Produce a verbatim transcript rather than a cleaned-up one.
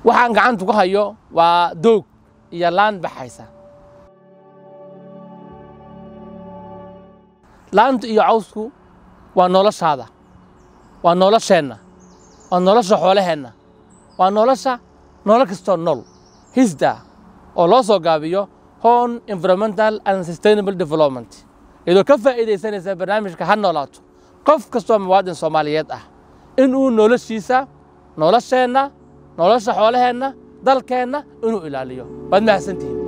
waxaan gacanta ku hayo waa doog iyo laan baxaysa laanta iyo cawsku waa noloshaada waa nolosheenna waa nolosha xoolaheena waa nolosha nolol kastoo nool HESDA oo loo soo gaabiyo Hone Environmental and Sustainable Development iyadoo ka faa'iideysanaysa barnaamijka Hanoolato qof kastoo muwaadin Soomaaliyeed ah inuu noloshiisa nolosheenna nolosha xoolaheena dalkeena inuu ilaaliyo waad mahadsantihiin